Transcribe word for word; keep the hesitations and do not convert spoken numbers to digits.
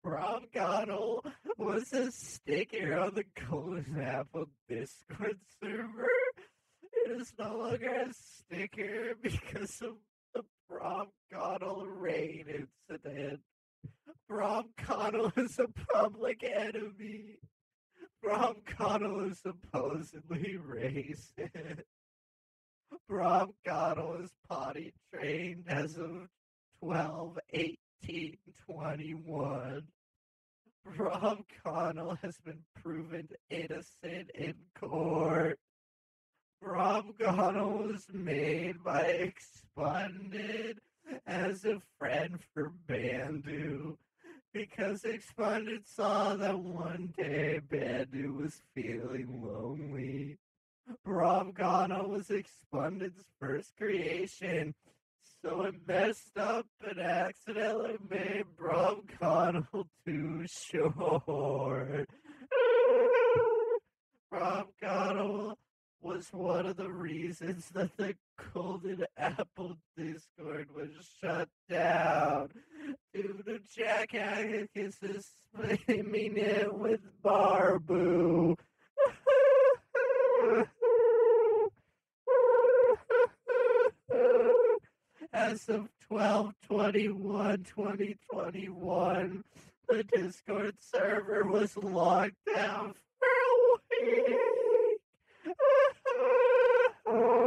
Rob Connell was a sticker on the Golden Apple Discord server. It is no longer a sticker because of the Rob Connell rain incident. Rob Connell is a public enemy. Rob Connell is supposedly racist. Rob Connell is potty trained as of twelve eighteen twenty-one. Rob Connell has been proven innocent in court. Rob Connell was made by Expunded as a friend for Bandu because Expunded saw that one day Bandu was feeling lonely. Rob Connell was Expunded's first creation, so it messed up and accidentally made Rob Connell too short. Rob Connell was one of the reasons that the Golden Apple Discord was shut down due to Jack Atticus spamming it with Barbu. As of twelve twenty-one twenty twenty-one, the Discord server was locked down for a week.